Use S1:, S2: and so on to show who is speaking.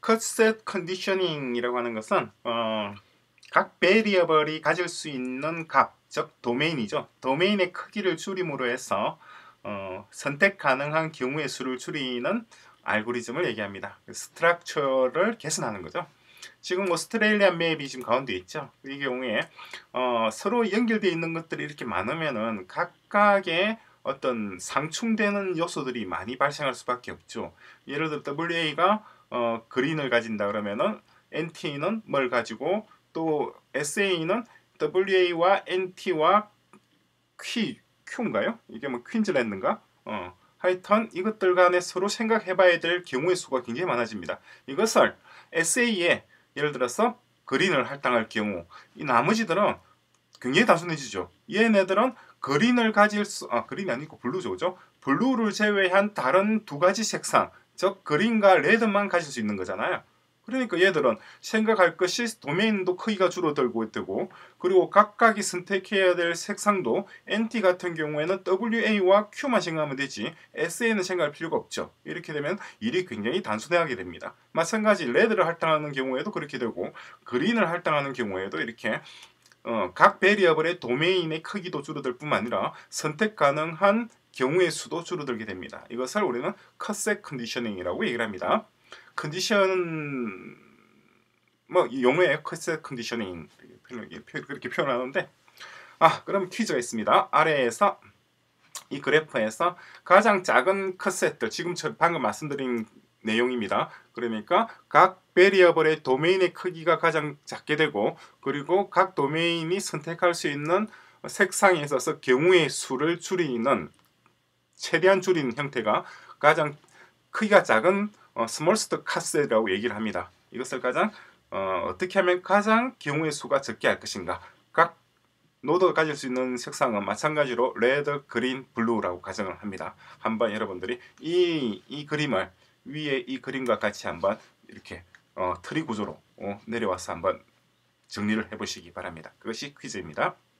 S1: 컷셋 컨디셔닝이라고 하는 것은 각 베리어블이 가질 수 있는 값, 즉 도메인이죠. 도메인의 크기를 줄임으로 해서 선택 가능한 경우의 수를 줄이는 알고리즘을 얘기합니다. 스트럭처를 개선하는 거죠. 지금 오스트레일리안 맵이 지금 가운데 있죠. 이 경우에 서로 연결되어 있는 것들이 이렇게 많으면은 각각의 어떤 상충되는 요소들이 많이 발생할 수밖에 없죠. 예를 들어 WA가 그린을 가진다 그러면은 NT는 뭘 가지고 또 SA는 WA와 NT와 Q인가요? 이게 뭐 퀸즐랜드인가? 하여튼 이것들 간에 서로 생각해봐야 될 경우의 수가 굉장히 많아집니다. 이것을 SA에 예를 들어서 그린을 할당할 경우 이 나머지들은 굉장히 단순해지죠. 얘네들은 그린을 가질 수, 그린이 아니고 블루죠, 그죠? 블루를 제외한 다른 두 가지 색상, 즉 그린과 레드만 가질 수 있는 거잖아요. 그러니까 얘들은 생각할 것이 도메인도 크기가 줄어들고 있고, 그리고 각각이 선택해야 될 색상도 NT 같은 경우에는 WA와 Q만 생각하면 되지 SA는 생각할 필요가 없죠. 이렇게 되면 일이 굉장히 단순하게 됩니다. 마찬가지 레드를 할당하는 경우에도 그렇게 되고 그린을 할당하는 경우에도 이렇게 각 베리어블의 도메인의 크기도 줄어들 뿐만 아니라 선택 가능한 경우의 수도 줄어들게 됩니다. 이것을 우리는 컷셋 컨디셔닝이라고 얘기를 합니다. 컨디션 뭐 용어의 컷셋 컨디셔닝 그렇게 표현하는데 그럼 퀴즈가 있습니다. 아래에서 이 그래프에서 가장 작은 컷셋들 지금 방금 말씀드린 내용입니다. 그러니까 각 베리어블의 도메인의 크기가 가장 작게 되고 그리고 각 도메인이 선택할 수 있는 색상에 있어서 경우의 수를 줄이는 최대한 줄이는 형태가 가장 크기가 작은 스몰스트 컷셋이라고 얘기를 합니다. 이것을 가장 어떻게 하면 가장 경우의 수가 적게 할 것인가. 각 노드가 가질 수 있는 색상은 마찬가지로 레드, 그린, 블루라고 가정을 합니다. 한번 여러분들이 이 그림을 위에 이 그림과 같이 한번 이렇게 트리 구조로 내려와서 한번 정리를 해보시기 바랍니다. 그것이 퀴즈입니다.